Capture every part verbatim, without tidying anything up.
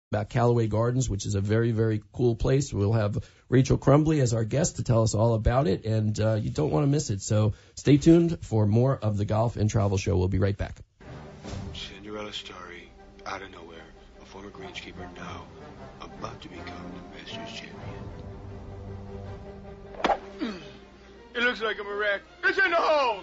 about Callaway Gardens, which is a very, very cool place. We'll have Rachel Crumbly as our guest to tell us all about it, and uh, you don't want to miss it. So stay tuned for more of the Golf and Travel Show. We'll be right back. Cinderella story, out of nowhere, a former greenskeeper now about to become the Masters champion. It looks like I'm a wreck. It's in the hole!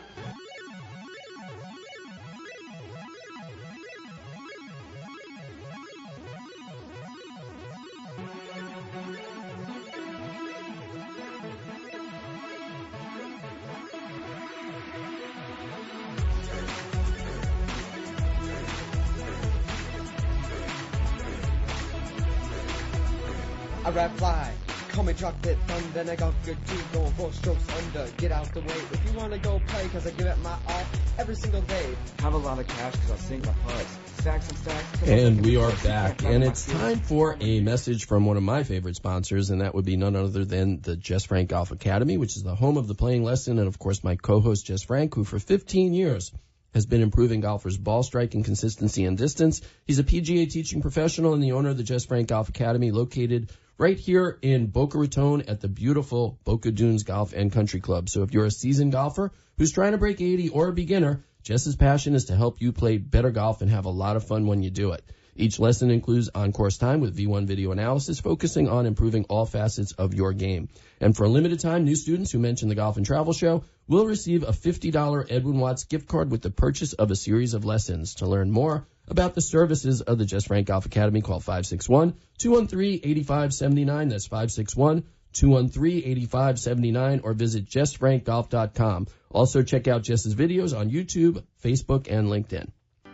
I rap fly, call me drop it fun, then I got good too, going four strokes under, get out the way, if you wanna go play, cause I give it my all, every single day. Have a lot of cash cause I sink my putts, stacks and stacks. And we are back, and it's time for a message from one of my favorite sponsors, and that would be none other than the Jess Frank Golf Academy, which is the home of the playing lesson, and of course my co-host Jess Frank, who for fifteen years has been improving golfers' ball striking, consistency, and distance. He's a P G A teaching professional and the owner of the Jess Frank Golf Academy, located right here in Boca Raton at the beautiful Boca Dunes Golf and Country Club. So if you're a seasoned golfer who's trying to break eighty or a beginner, Jess's passion is to help you play better golf and have a lot of fun when you do it. Each lesson includes on-course time with V one video analysis, focusing on improving all facets of your game. And for a limited time, new students who mention the Golf and Travel Show will receive a fifty dollars Edwin Watts gift card with the purchase of a series of lessons. To learn more about the services of the Jess Frank Golf Academy, call five six one, two one three, eight five seven nine. That's five six one, two one three, eight five seven nine, or visit jess frank golf dot com. Also, check out Jess's videos on YouTube, Facebook, and LinkedIn.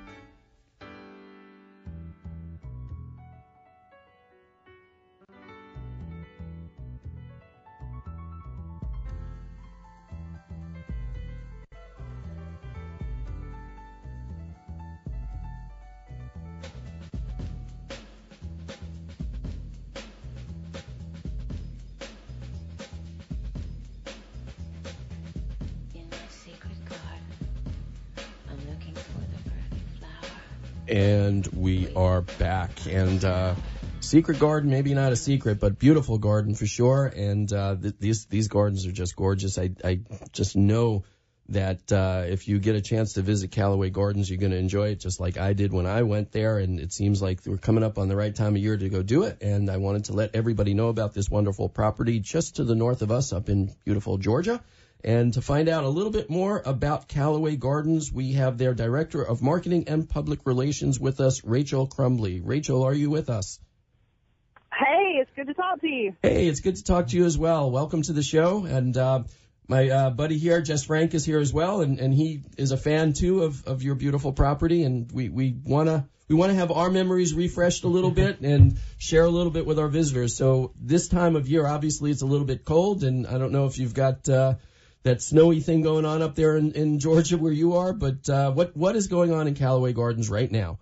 And we are back. And uh, secret garden, maybe not a secret, but beautiful garden for sure. And uh, th- these these gardens are just gorgeous. I I just know that uh, if you get a chance to visit Callaway Gardens, you're going to enjoy it just like I did when I went there. And it seems like we're coming up on the right time of year to go do it. And I wanted to let everybody know about this wonderful property just to the north of us up in beautiful Georgia. And to find out a little bit more about Callaway Gardens, we have their Director of Marketing and Public Relations with us, Rachel Crumbly. Rachel, are you with us? Hey, it's good to talk to you. Hey, it's good to talk to you as well. Welcome to the show. And uh, my uh, buddy here, Jess Frank, is here as well, and, and he is a fan, too, of, of your beautiful property. And we, we want to we want to have our memories refreshed a little bit and share a little bit with our visitors. So this time of year, obviously, it's a little bit cold, and I don't know if you've got uh, – that snowy thing going on up there in, in Georgia where you are, but uh, what what is going on in Callaway Gardens right now?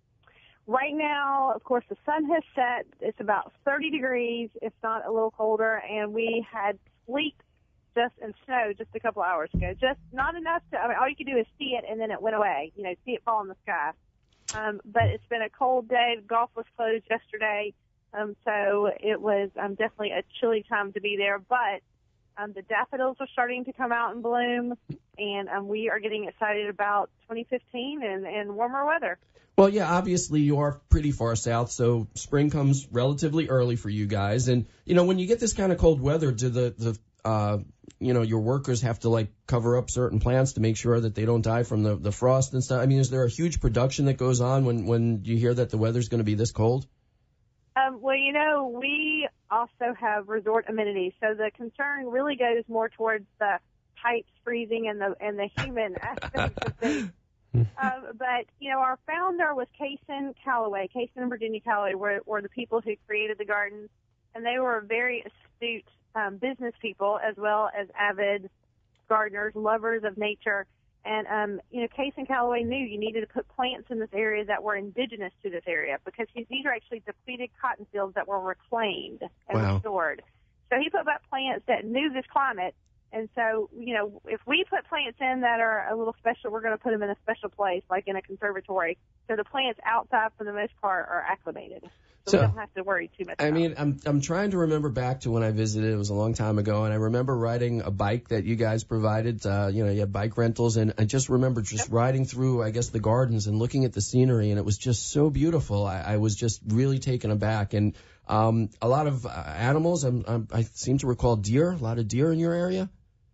Right now, of course, the sun has set. It's about thirty degrees, if not a little colder, and we had sleet just and snow just a couple hours ago. Just not enough to, I mean, all you could do is see it, and then it went away, you know, see it fall in the sky. Um, but it's been a cold day. Golf was closed yesterday, um, so it was um, definitely a chilly time to be there, but Um, the daffodils are starting to come out and bloom, and um, we are getting excited about twenty fifteen and, and warmer weather. Well, yeah, obviously you are pretty far south, so spring comes relatively early for you guys. And, you know, when you get this kind of cold weather, do the, the uh, you know, your workers have to, like, cover up certain plants to make sure that they don't die from the, the frost and stuff? I mean, is there a huge production that goes on when, when you hear that the weather's going to be this cold? Um, well, you know, we also have resort amenities, so the concern really goes more towards the pipes freezing and the and the human aspect of things. Um, but, you know, our founder was Kaysen Callaway. Kaysen and Virginia Callaway were, were the people who created the gardens, and they were very astute um, business people as well as avid gardeners, lovers of nature. And, um, you know, Kaysen Callaway knew you needed to put plants in this area that were indigenous to this area because these are actually depleted cotton fields that were reclaimed and wow. restored. So he put back plants that knew this climate. And so, you know, if we put plants in that are a little special, we're going to put them in a special place, like in a conservatory. So the plants outside, for the most part, are acclimated. so, So, we don't have to worry too much. I about mean, it. I'm I'm trying to remember back to when I visited. It was a long time ago, and I remember riding a bike that you guys provided. Uh, you know, you had bike rentals, and I just remember just riding through, I guess, the gardens and looking at the scenery, and it was just so beautiful. I, I was just really taken aback, and um, a lot of uh, animals. I'm, I'm, I seem to recall deer. A lot of deer in your area.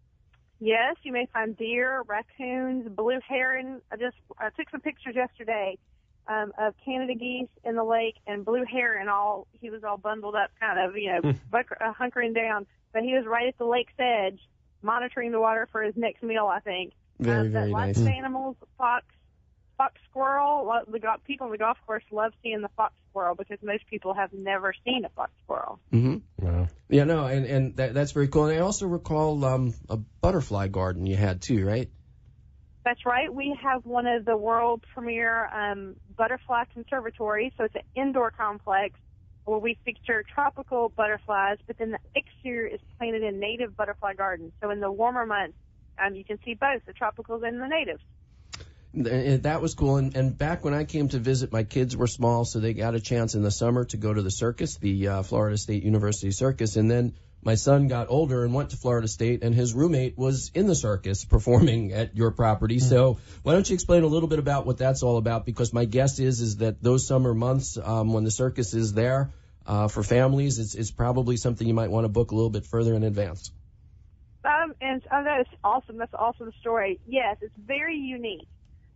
Yes, you may find deer, raccoons, blue heron. I just I took some pictures yesterday um, of Canada geese in the lake and blue heron. All he was all bundled up, kind of, you know, buck- uh, hunkering down. But he was right at the lake's edge, monitoring the water for his next meal, I think. Very, um, very but nice. Lots of animals, fox, fox squirrel. lo- The go- people on the golf course love seeing the fox squirrel because most people have never seen a fox squirrel. Mm-hmm. Wow. Yeah, no, and and that, that's very cool. And I also recall um, a butterfly garden you had too, right? That's right. We have one of the world premier um, butterfly conservatories. So it's an indoor complex where we feature tropical butterflies, but then the exterior is planted in native butterfly gardens. So in the warmer months, um, you can see both the tropicals and the natives. And that was cool. And, and back when I came to visit, my kids were small, so they got a chance in the summer to go to the circus, the uh, Florida State University Circus. And then my son got older and went to Florida State, and his roommate was in the circus performing at your property. Mm-hmm. So why don't you explain a little bit about what that's all about? Because my guess is is that those summer months, um, when the circus is there uh, for families, it's, it's probably something you might want to book a little bit further in advance. Um, and oh, that is awesome. That's an awesome story. Yes, it's very unique.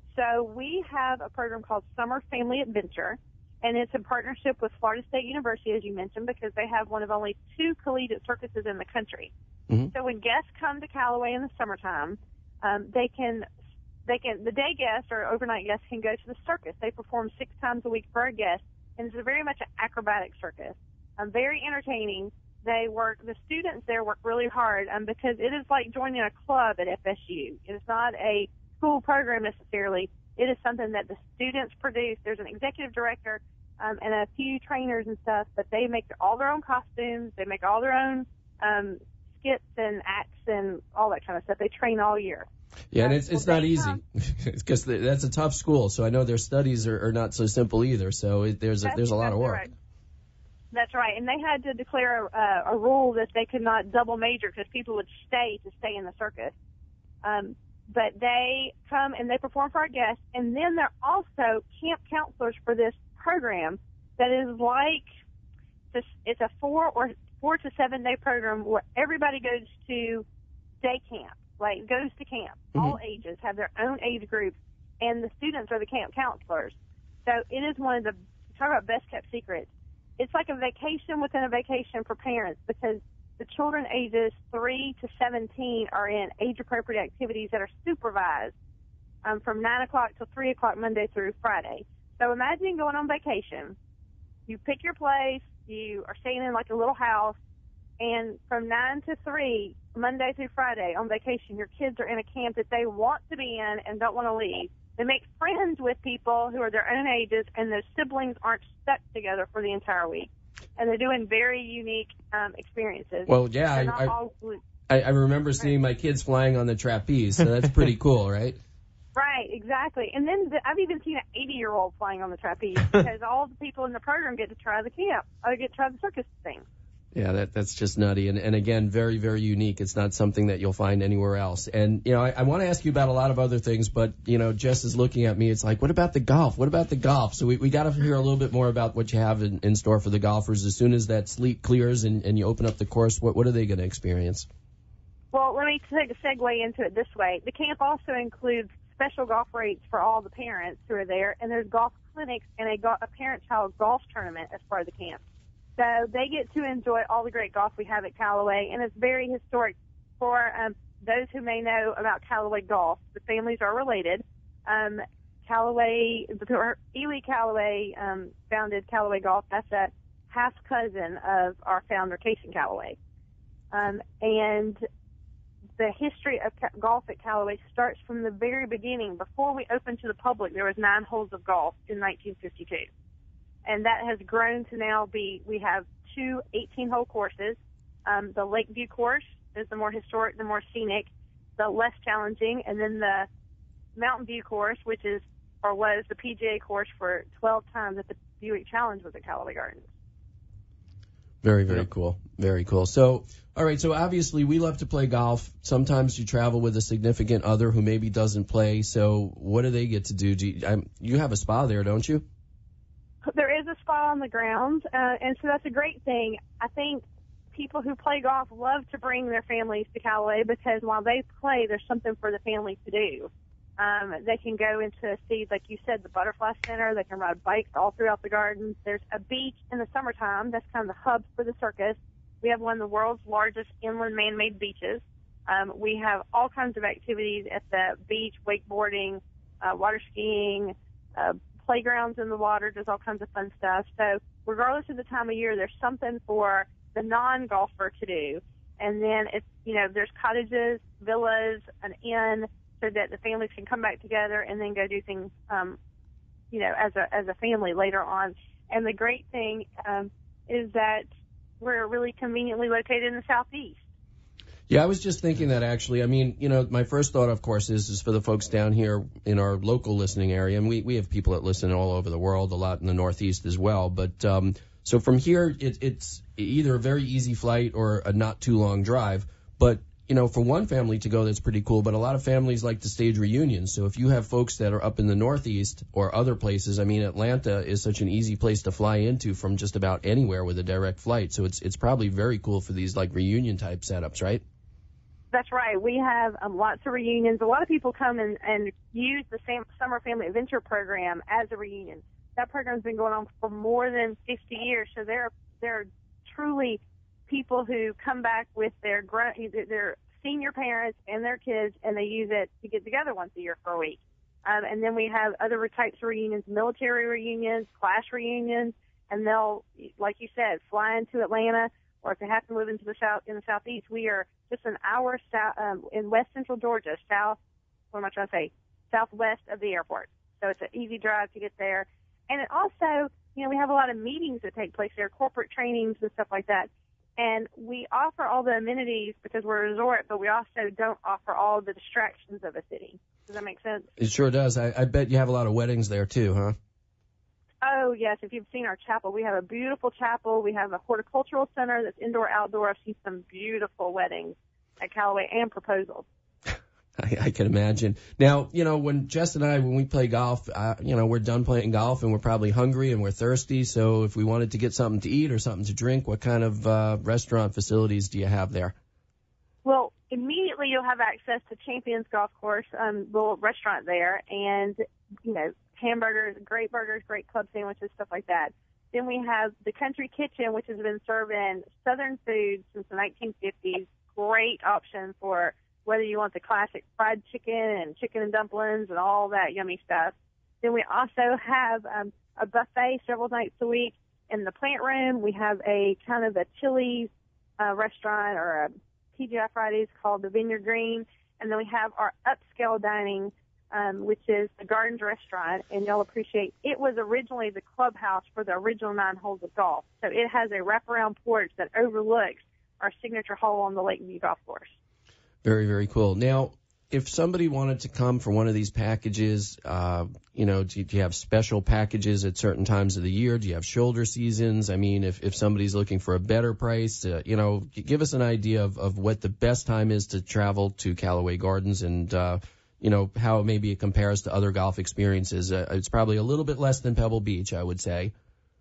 So we have a program called Summer Family Adventure, and it's in partnership with Florida State University, as you mentioned, because they have one of only two collegiate circuses in the country. Mm-hmm. So when guests come to Callaway in the summertime, um, they can, they can, the day guests or overnight guests can go to the circus. They perform six times a week for a guest, and it's a very much an acrobatic circus. Um, very entertaining. They work, the students there work really hard um, because it is like joining a club at F S U. It is not a school program necessarily. It is something that the students produce. There's an executive director um, and a few trainers and stuff, but they make all their own costumes. They make all their own um, skits and acts and all that kind of stuff. They train all year. Yeah, and um, it's it's well, not easy because that's a tough school. So I know their studies are, are not so simple either. So it, there's a, there's a lot of work. Right. That's right, and they had to declare a, a rule that they could not double major because people would stay to stay in the circus. Um, but they come and they perform for our guests, and then they're also camp counselors for this program that is like this, it's a four or four to seven day program where everybody goes to day camp, like goes to camp. Mm-hmm. All ages have their own age groups, and the students are the camp counselors. So it is one of the, talk about best kept secrets. It's like a vacation within a vacation for parents because the children ages three to seventeen are in age-appropriate activities that are supervised um, from nine o'clock to three o'clock Monday through Friday. So imagine going on vacation. You pick your place. You are staying in like a little house. And from nine to three, Monday through Friday on vacation, your kids are in a camp that they want to be in and don't want to leave. They make friends with people who are their own ages, and their siblings aren't stuck together for the entire week. And they're doing very unique um, experiences. Well, yeah, I, I, all... I, I remember seeing my kids flying on the trapeze, so that's pretty cool, right? Right, exactly. And then the, I've even seen an eighty-year-old flying on the trapeze because all the people in the program get to try the camp, or get to try the circus thing. Yeah, that that's just nutty. And, and again, very, very unique. It's not something that you'll find anywhere else. And, you know, I, I want to ask you about a lot of other things, but, you know, Jess is looking at me. It's like, what about the golf? What about the golf? So we, we got to hear a little bit more about what you have in, in store for the golfers. As soon as that sleet clears and, and you open up the course, what, what are they going to experience? Well, let me take a segue into it this way. The camp also includes special golf rates for all the parents who are there, and there's golf clinics and a, go- a parent-child golf tournament as part of the camp. So they get to enjoy all the great golf we have at Callaway, and it's very historic for um, those who may know about Callaway Golf. The families are related. Um, Callaway, Ely Callaway um, founded Callaway Golf. That's a half cousin of our founder, Kason Callaway. Um, and the history of ca- golf at Callaway starts from the very beginning. Before we opened to the public, there was nine holes of golf in nineteen fifty-two. And that has grown to now be, we have two eighteen-hole courses. Um, the Lakeview course is the more historic, the more scenic, the less challenging. And then the Mountain View course, which is or was the P G A course for twelve times at the Buick Challenge was at Callaway Gardens. Very, very cool. Very cool. So, all right, so obviously we love to play golf. Sometimes you travel with a significant other who maybe doesn't play. So what do they get to do? do you, I'm, you have a spa there, don't you? There is a spa on the grounds, uh, and so that's a great thing. I think people who play golf love to bring their families to Callaway because while they play, there's something for the family to do. Um, they can go into see, like you said, the Butterfly Center. They can ride bikes all throughout the gardens. There's a beach in the summertime. That's kind of the hub for the circus. We have one of the world's largest inland man-made beaches. Um, we have all kinds of activities at the beach, wakeboarding, uh, water skiing, uh, playgrounds in the water, does all kinds of fun stuff. So regardless of the time of year, there's something for the non-golfer to do. And then it's, you know, there's cottages, villas, an inn, so that the families can come back together and then go do things, um, you know, as a as a family later on. And the great thing um, is that we're really conveniently located in the southeast. Yeah, I was just thinking that actually. I mean, you know, my first thought, of course, is is for the folks down here in our local listening area, and we, we have people that listen all over the world, a lot in the Northeast as well. But um, so from here, it, it's either a very easy flight or a not too long drive. But you know, for one family to go, that's pretty cool. But a lot of families like to stage reunions. So if you have folks that are up in the Northeast or other places, I mean, Atlanta is such an easy place to fly into from just about anywhere with a direct flight. So it's it's probably very cool for these like reunion type setups, right? That's right. We have um, lots of reunions. A lot of people come and, and use the same Summer Family Adventure program as a reunion. That program's been going on for more than fifty years. So they're they're truly people who come back with their their senior parents and their kids, and they use it to get together once a year for a week. Um, and then we have other types of reunions, military reunions, class reunions, and they'll, like you said, fly into Atlanta, or if they happen to live into the south in the southeast, we are just an hour south um, in west central Georgia, south. What am I trying to say? Southwest of the airport. So it's an easy drive to get there. And it also, you know, we have a lot of meetings that take place there, corporate trainings and stuff like that. And we offer all the amenities because we're a resort, but we also don't offer all the distractions of a city. Does that make sense? It sure does. I, I bet you have a lot of weddings there too, huh? Oh, yes. If you've seen our chapel, we have a beautiful chapel. We have a horticultural center that's indoor, outdoor. I've seen some beautiful weddings at Callaway and proposals. I, I can imagine. Now, you know, when Jess and I, when we play golf, uh, you know, we're done playing golf and we're probably hungry and we're thirsty. So if we wanted to get something to eat or something to drink, what kind of uh, restaurant facilities do you have there? Well, immediately you'll have access to Champions Golf Course, um, little restaurant there, and, you know, hamburgers, great burgers, great club sandwiches, stuff like that. Then we have the Country Kitchen, which has been serving Southern food since the nineteen fifties. Great option for whether you want the classic fried chicken and chicken and dumplings and all that yummy stuff. Then we also have um, a buffet several nights a week in the plant room. We have a kind of a Chili's uh, restaurant or a T G I Fridays called the Vineyard Green. And then we have our upscale dining, um, which is the Gardens Restaurant. And you'll appreciate it was originally the clubhouse for the original nine holes of golf. So it has a wraparound porch that overlooks our signature hole on the Lakeview Golf Course. Very, very cool. Now, if somebody wanted to come for one of these packages, uh, you know, do, do you have special packages at certain times of the year? Do you have shoulder seasons? I mean, if, if somebody's looking for a better price, uh, you know, give us an idea of, of what the best time is to travel to Callaway Gardens and, uh, you know, how maybe it compares to other golf experiences. Uh, it's probably a little bit less than Pebble Beach, I would say.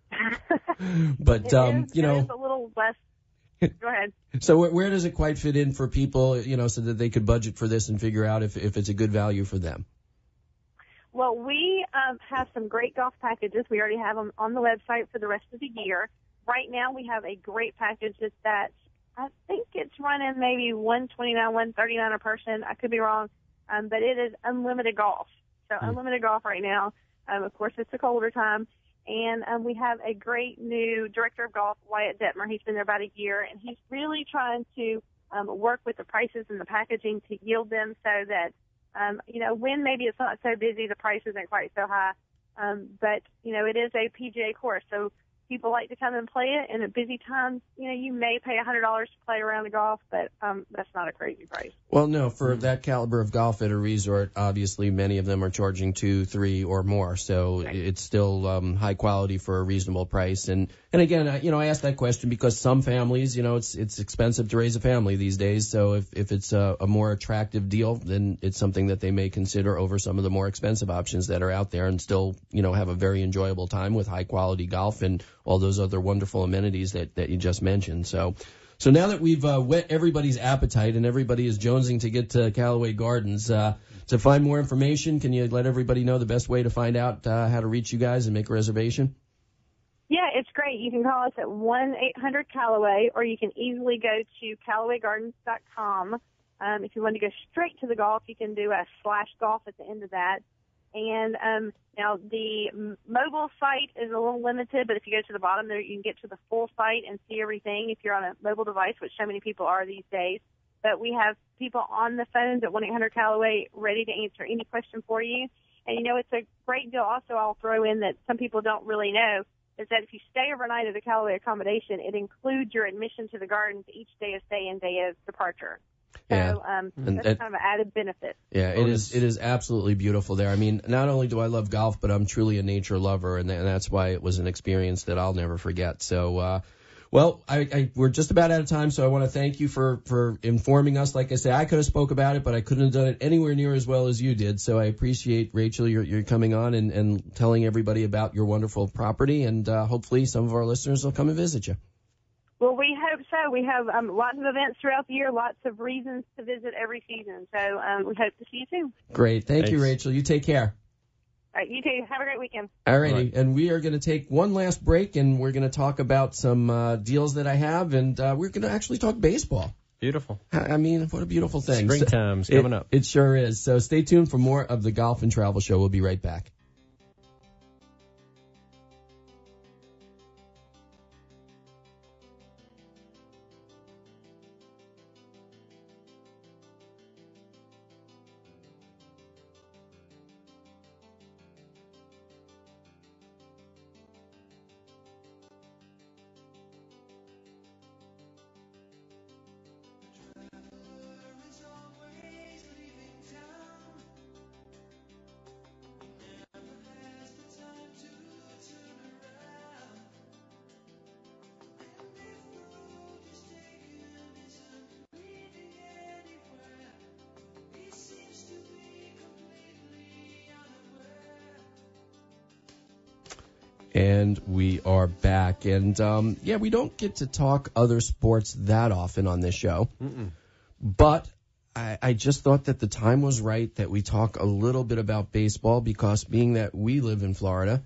But, um, is, you know, it is a little less. Go ahead. So where, where does it quite fit in for people, you know, so that they could budget for this and figure out if, if it's a good value for them? Well, we um, have some great golf packages. We already have them on the website for the rest of the year. Right now we have a great package that I think it's running maybe one twenty-nine, one thirty-nine a person. I could be wrong, um, but it is unlimited golf. So mm. unlimited golf right now. Um, of course, it's a colder time. And um, we have a great new director of golf, Wyatt Detmer. He's been there about a year, and he's really trying to um, work with the prices and the packaging to yield them so that, um, you know, when maybe it's not so busy, the price isn't quite so high. Um, but, you know, it is a P G A course, so people like to come and play it. And at busy times, you know, you may pay one hundred dollars to play around the golf, but um, that's not a crazy price. Well, no, for that caliber of golf at a resort, obviously many of them are charging two, three, or more. So Right. it's still um, high quality for a reasonable price. And and again, I, you know, I asked that question because some families, you know, it's it's expensive to raise a family these days. So if if it's a, a more attractive deal, then it's something that they may consider over some of the more expensive options that are out there, and still, you know, have a very enjoyable time with high quality golf and all those other wonderful amenities that that you just mentioned. So. So now that we've uh, whet everybody's appetite and everybody is jonesing to get to Callaway Gardens, uh, to find more information, can you let everybody know the best way to find out uh, how to reach you guys and make a reservation? Yeah, it's great. You can call us at one eight hundred Callaway, or you can easily go to Callaway Gardens dot com. Um, if you want to go straight to the golf, you can do a slash golf at the end of that. And um, now the m- mobile site is a little limited, but if you go to the bottom there, you can get to the full site and see everything if you're on a mobile device, which so many people are these days. But we have people on the phones at one eight hundred Callaway ready to answer any question for you. And, you know, it's a great deal. Also, I'll throw in that some people don't really know is that if you stay overnight at a Callaway accommodation, it includes your admission to the gardens each day of stay and day of departure. So Yeah. um, And that's that- kind of an added benefit. Yeah, it is. It is absolutely beautiful there. I mean, not only do I love golf, but I'm truly a nature lover, and, th- and that's why it was an experience that I'll never forget. So, uh, well, I, I, we're just about out of time, so I want to thank you for, for informing us. Like I say, I could have spoke about it, but I couldn't have done it anywhere near as well as you did. So I appreciate, Rachel, your, your coming on and, and telling everybody about your wonderful property, and uh, hopefully some of our listeners will come and visit you. Well, we hope so. We have um, lots of events throughout the year, lots of reasons to visit every season. So um, we hope to see you soon. Great. Thank you, Thanks. Rachel. You take care. All right, you too. Have a great weekend. All righty, All right. and we are going to take one last break, and we're going to talk about some uh, deals that I have, and uh, we're going to actually talk baseball. Beautiful. I I mean, what a beautiful thing. Springtime's It- coming up. It sure is. So stay tuned for more of the Golf and Travel Show. We'll be right back. And we are back. And, um, yeah, we don't get to talk other sports that often on this show. Mm-mm. But I, I just thought that the time was right that we talk a little bit about baseball, because being that we live in Florida,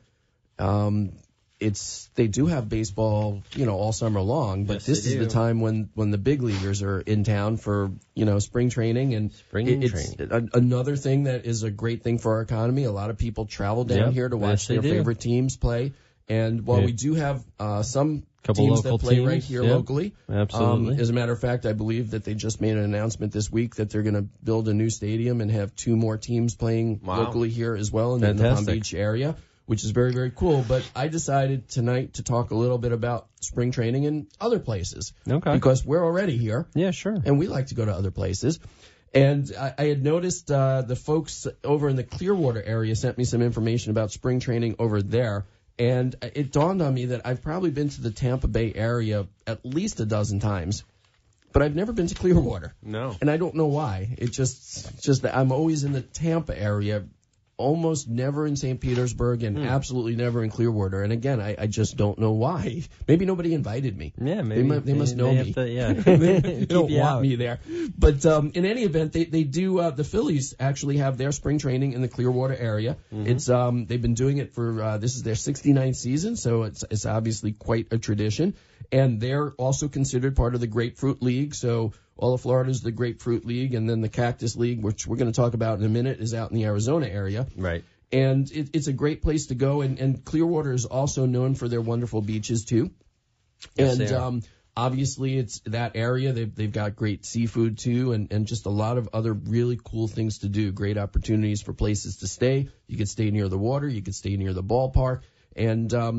um, it's they do have baseball, you know, all summer long. But Yes, this they is the do. time when, when the big leaguers are in town for, you know, spring training. And Spring it- it's training. a, another thing that is a great thing for our economy. A lot of people travel down Yep, here to yes, watch they their do. favorite teams play. And while Yeah. we do have uh, some Couple teams local that play teams, right here yeah. locally, Absolutely. um, as a matter of fact, I believe that they just made an announcement this week that they're going to build a new stadium and have two more teams playing Wow. locally here as well in, in the Palm Fantastic. Beach area, which is very, very cool. But I decided tonight to talk a little bit about spring training in other places, Okay. because we're already here Yeah, sure. and we like to go to other places. And I, I had noticed uh, the folks over in the Clearwater area sent me some information about spring training over there. And it dawned on me that I've probably been to the Tampa Bay area at least a dozen times, but I've never been to Clearwater. No. And I don't know why. It just, it's just that I'm always in the Tampa area, almost never in Saint Petersburg, and Hmm. absolutely never in Clearwater. And again, I, I just don't know why. Maybe nobody invited me. Yeah, maybe. mu- they must they, know they me. Have to, yeah. they Keep don't you want out. me there. But um, in any event, they they do. Uh, the Phillies actually have their spring training in the Clearwater area. Mm-hmm. It's um they've been doing it for uh, this is their sixty-ninth season, so it's it's obviously quite a tradition. And they're also considered part of the Grapefruit League. So all of Florida's the Grapefruit League, and then the Cactus League, which we're going to talk about in a minute, is out in the Arizona area. Right. And it, it's a great place to go. And, and Clearwater is also known for their wonderful beaches too. Yes, and they are. um, obviously it's that area. They've they've got great seafood too, and, and just a lot of other really cool things to do. Great opportunities for places to stay. You could stay near the water. You could stay near the ballpark. And um,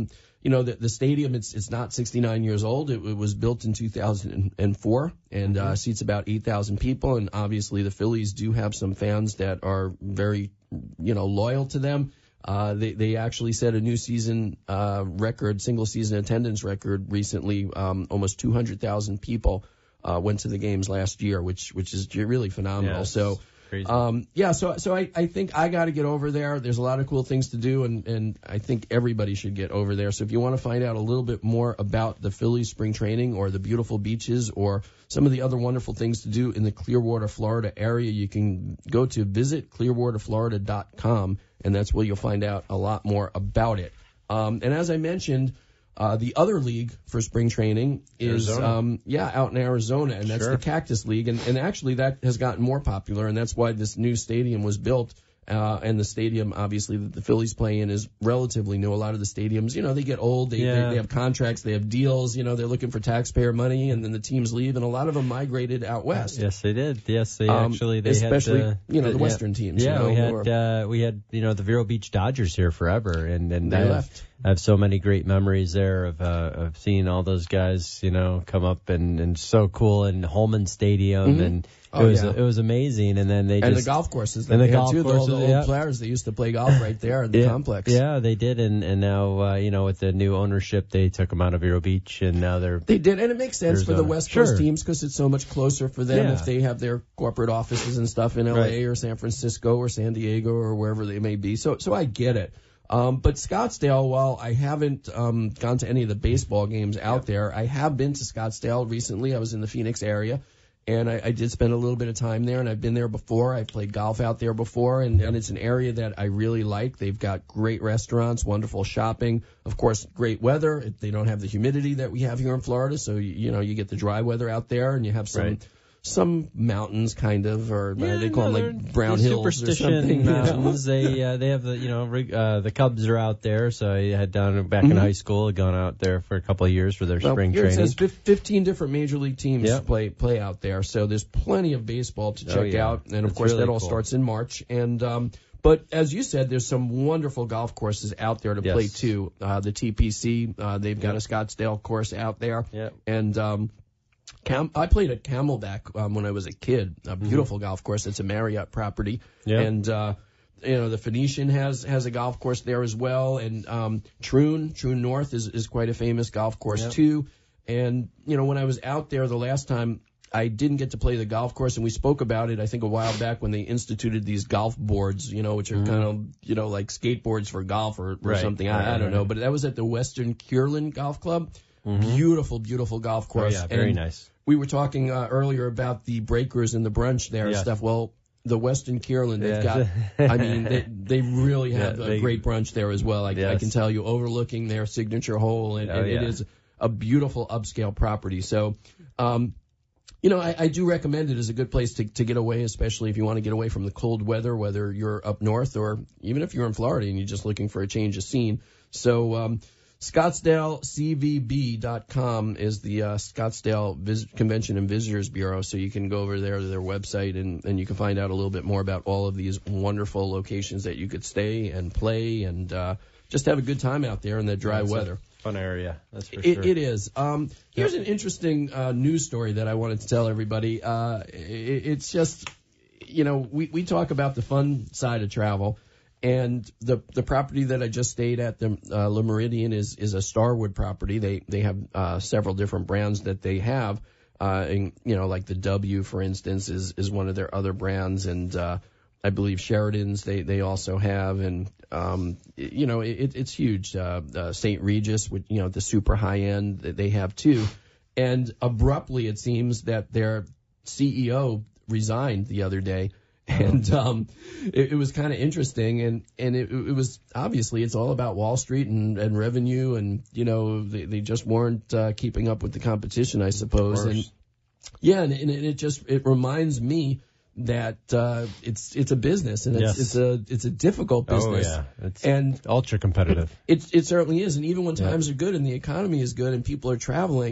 you know, the, the stadium, it's it's not sixty-nine years old. It, it was built in two thousand four and uh, seats about eight thousand people. And obviously the Phillies do have some fans that are very, you know, loyal to them. Uh, they, they actually set a new season uh, record, single season attendance record recently. Um, almost two hundred thousand people uh, went to the games last year, which which is really phenomenal. Yes. So. Crazy. Um, yeah, so so I, I think I got to get over there. There's a lot of cool things to do, and, and I think everybody should get over there. So if you want to find out a little bit more about the Phillies spring training or the beautiful beaches or some of the other wonderful things to do in the Clearwater, Florida area, you can go to visit clearwater florida dot com, and that's where you'll find out a lot more about it. Um, and as I mentioned, Uh, the other league for spring training is, um, yeah, out in Arizona, and that's Sure. the Cactus League. And, and actually that has gotten more popular, and that's why this new stadium was built. Uh, and the stadium, obviously, that the Phillies play in is relatively new. A lot of the stadiums, you know, they get old. They, Yeah. they, they have contracts. They have deals. You know, they're looking for taxpayer money, and then the teams leave, and a lot of them migrated out west. Yes, they did. Yes, they Um, actually they especially, had, uh, you know, the yeah. Western teams. Yeah, you know, we had or- uh, we had you know the Vero Beach Dodgers here forever, and and They I have, left. I have so many great memories there of uh, of seeing all those guys, you know, come up and and so cool in Holman Stadium, Mhm. and it Oh, was yeah. it was amazing. And then they and just the golf courses that and the they have, golf too. The, courses, the old yeah. players, they used to play golf right there in the yeah, complex. Yeah, they did, and and now uh, you know with the new ownership, they took them out of Vero Beach, and now they're They did, and it makes sense for the Arizona. West Coast Sure. teams because it's so much closer for them Yeah. if they have their corporate offices and stuff in L A Right. or San Francisco or San Diego or wherever they may be. So, so I get it. Um, but Scottsdale, while I haven't um, gone to any of the baseball games out there, I have been to Scottsdale recently. I was in the Phoenix area, and I, I did spend a little bit of time there, and I've been there before. I've played golf out there before, and, and it's an area that I really like. They've got great restaurants, wonderful shopping, of course, great weather. They don't have the humidity that we have here in Florida, so, you, you know, you get the dry weather out there, and you have some... Right. Some mountains, kind of, or Yeah, they call no, them like they're- brown they're hills or superstition something. you know? mountains. They uh, they have the you know rig- uh, the Cubs are out there, so I had done back Mhm. in high school, gone out there for a couple of years for their Well, spring here it training. says fif- fifteen different major league teams Yep. play play out there, so there's plenty of baseball to Oh, check yeah. out, and of That's course really that all cool. starts in March. And um, but as you said, there's some wonderful golf courses out there to Yes. play too. Uh, the T P C, uh, they've got a Scottsdale course out there, Yep. and um, Cam- I played at Camelback um, when I was a kid. A beautiful golf course. It's a Marriott property, Yeah. and uh, you know the Phoenician has has a golf course there as well, and um, Troon Troon North is is quite a famous golf course Yep. too. And you know when I was out there the last time, I didn't get to play the golf course, and we spoke about it I think a while back when they instituted these golf boards, you know, which are kind of you know like skateboards for golf or, or Right. something. Right, I, I don't right, know, right. but that was at the Western Kierland Golf Club. Beautiful, beautiful golf Oh course. yeah, very And nice. we were talking uh, earlier about the breakers and the brunch there and Yes. stuff. Well, the Western Kierland, they've Yeah. got, I mean, they, they really have Yeah, a they- great brunch there as well. I, I Yes. can tell you, overlooking their signature hole, and, Oh, and it yeah. is a beautiful upscale property. So, um, you know, I, I do recommend it as a good place to, to get away, especially if you want to get away from the cold weather, whether you're up north or even if you're in Florida and you're just looking for a change of scene. So, um, Scottsdale C V B dot com is the uh, Scottsdale Vis- Convention and Visitors Bureau, so you can go over there to their website and, and you can find out a little bit more about all of these wonderful locations that you could stay and play and uh, just have a good time out there in the dry That's a weather. Fun area, that's for It, sure. it is. Um, here's an interesting uh, news story that I wanted to tell everybody. Uh, it, it's just, you know, we, we talk about the fun side of travel. And the the property that I just stayed at, the uh, Le Meridian, is is a Starwood property. They they have uh, several different brands that they have, uh, and you know like the W, for instance, is is one of their other brands, and uh, I believe Sheridan's they they also have, and um, it, you know it, it's huge. Uh, uh, Saint Regis, with you know the super high end that they have too, and abruptly it seems that their C E O resigned the other day. And um, it, it was kind of interesting, and and it, it was obviously it's all about Wall Street and, and revenue, and you know they, they just weren't uh, keeping up with the competition, I suppose. And yeah, and, and it just it reminds me that uh, it's it's a business, and it's Yes. it's a it's a difficult business. Oh yeah, it's And ultra competitive. it it certainly is, and even when Yeah. times are good and the economy is good and people are traveling,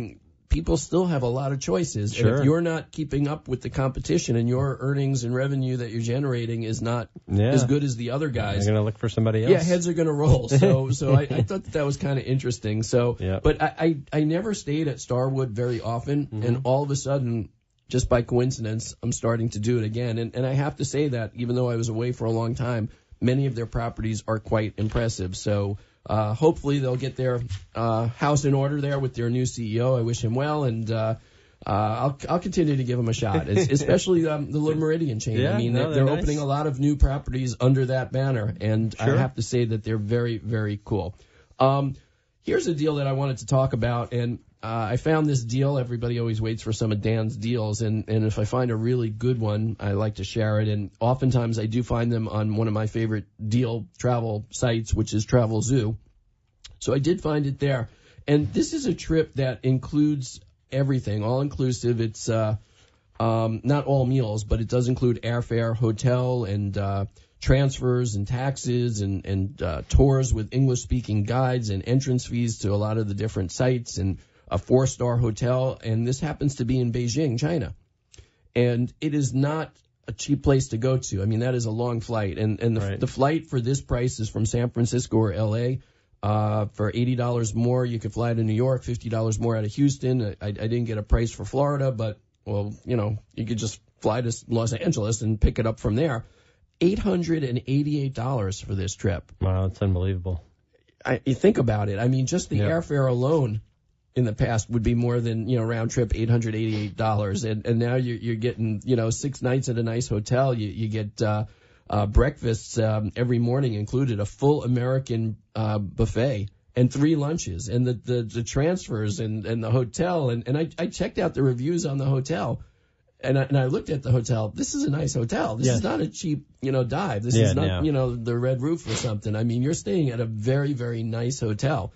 people still have a lot of choices. Sure. And if you're not keeping up with the competition and your earnings and revenue that you're generating is not Yeah. as good as the other guys, You're going to look for somebody else. yeah, heads are going to roll. So, so I, I thought that, that was kind of interesting. So, Yeah. but I, I, I never stayed at Starwood very often, Mm-hmm. and all of a sudden, just by coincidence, I'm starting to do it again. And, and I have to say that even though I was away for a long time, many of their properties are quite impressive. So, uh, hopefully they'll get their uh, house in order there with their new C E O. I wish him well, and uh, uh, I'll I'll continue to give them a shot, es- especially um, the Le Meridian chain. Yeah, I mean, no, they're, they're they're nice. opening a lot of new properties under that banner, and Sure. I have to say that they're very, very cool. Um, here's a deal that I wanted to talk about, and uh, I found this deal. Everybody always waits for some of Dan's deals, and, and if I find a really good one, I like to share it. And oftentimes I do find them on one of my favorite deal travel sites, which is Travel Zoo. So I did find it there. And this is a trip that includes everything, all inclusive. It's uh, um, not all meals, but it does include airfare, hotel, and uh, transfers and taxes and, and uh, tours with English-speaking guides and entrance fees to a lot of the different sites and a four-star hotel. And this happens to be in Beijing, China. And it is not a cheap place to go to. I mean, that is a long flight. And, and the, Right. the flight for this price is from San Francisco or L A. Uh, for eighty dollars more, you could fly to New York, fifty dollars more out of Houston. I, I didn't get a price for Florida, but, well, you know, you could just fly to Los Angeles and pick it up from there. eight hundred eighty-eight dollars for this trip. Wow, that's unbelievable. I, you think about it. I mean, just the Yeah. airfare alone in the past would be more than, you know, round trip eight hundred eighty-eight dollars. And, and now you're, you're getting, you know, six nights at a nice hotel. You, you get, uh, uh, breakfasts, um, every morning included, a full American, uh, buffet and three lunches and the, the, the transfers and, and the hotel. And, and I, I checked out the reviews on the hotel. And I, and I looked at the hotel. This is a nice hotel. This Yes. is not a cheap, you know, dive. This Yeah, is not, no. you know, the Red Roof or something. I mean, you're staying at a very, very nice hotel.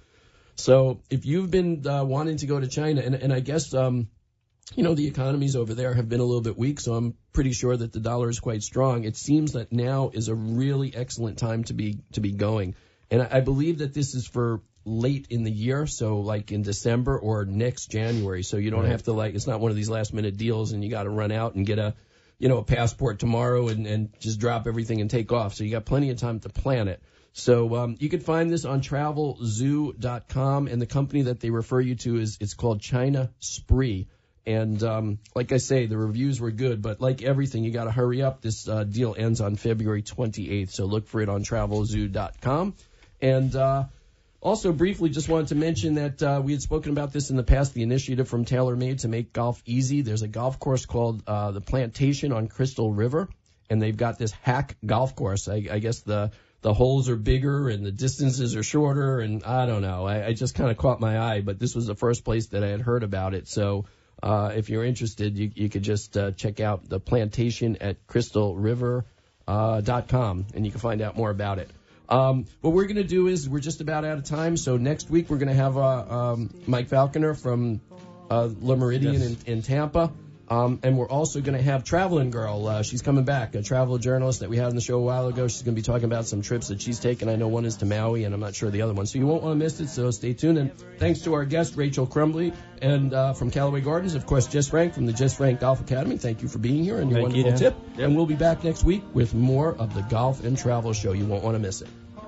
So if you've been uh, wanting to go to China, and, and I guess, um, you know, the economies over there have been a little bit weak, so I'm pretty sure that the dollar is quite strong. It seems that now is a really excellent time to be to be going. And I, I believe that this is for late in the year, so like in December or next January. So you don't Right. have to, like, it's not one of these last minute deals and you got to run out and get a, you know, a passport tomorrow and, and just drop everything and take off. So you got plenty of time to plan it. So um, you can find this on travel zoo dot com, and the company that they refer you to is it's called China Spree. And um, like I say, the reviews were good, but like everything, you got to hurry up. This uh, deal ends on February twenty-eighth, so look for it on travel zoo dot com. And uh, also briefly, just wanted to mention that uh, we had spoken about this in the past, the initiative from TaylorMade to make golf easy. There's a golf course called uh, the Plantation on Crystal River, and they've got this hack golf course. I, I guess the the holes are bigger and the distances are shorter, and I don't know. I, I just kind of caught my eye, but this was the first place that I had heard about it. So uh, if you're interested, you, you could just uh, check out the Plantation at crystal river dot com, and you can find out more about it. Um, what we're going to do is we're just about out of time, so next week we're going to have uh, um, Mike Falconer from uh, Le Meridian Yes. in, in Tampa. Um, and we're also going to have Traveling Girl. Uh, she's coming back, a travel journalist that we had on the show a while ago. She's going to be talking about some trips that she's taken. I know one is to Maui, and I'm not sure the other one. So you won't want to miss it, so stay tuned. And thanks to our guest, Rachel Crumbly, and uh, from Callaway Gardens, of course, Jess Frank from the Jess Frank Golf Academy. Thank you for being here and your Thank you, wonderful Dan. tip. And we'll be back next week with more of the Golf and Travel Show. You won't want to miss it.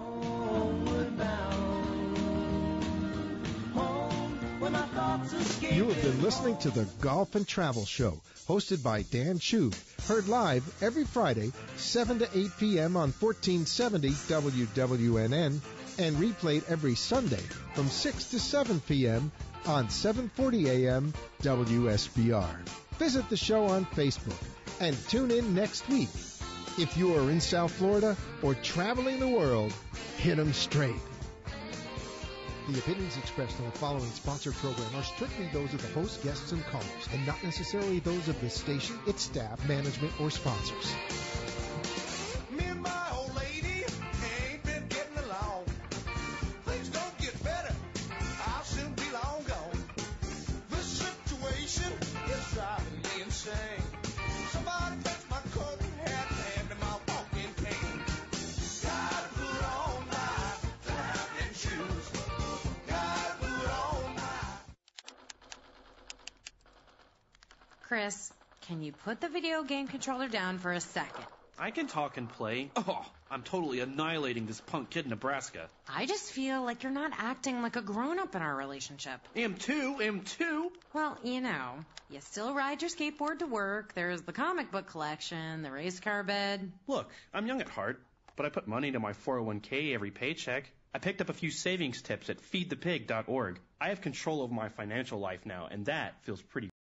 You have been listening to the Golf and Travel Show, hosted by Dan Chu, heard live every Friday, seven to eight p.m. on fourteen seventy W W N N, and replayed every Sunday from six to seven p.m. on seven forty a.m. W S B R. Visit the show on Facebook and tune in next week. If you are in South Florida or traveling the world, hit 'em straight. The opinions expressed on the following sponsored program are strictly those of the host, guests, and callers, and not necessarily those of the station, its staff, management, or sponsors. Me and my old lady ain't been getting along. Things don't get better. I'll soon be long gone. This situation is driving me insane. Somebody touch my coat and hat and hand my walking cane. Gotta put on my driving shoes. Gotta put on my Chris, can you put the video game controller down for a second? I can talk and play. Oh, I'm totally annihilating this punk kid in Nebraska. I just feel like you're not acting like a grown-up in our relationship. Am too, am too. Well, you know, you still ride your skateboard to work, there's the comic book collection, the race car bed. Look, I'm young at heart, but I put money into my four oh one k every paycheck. I picked up a few savings tips at feed the pig dot org. I have control over my financial life now, and that feels pretty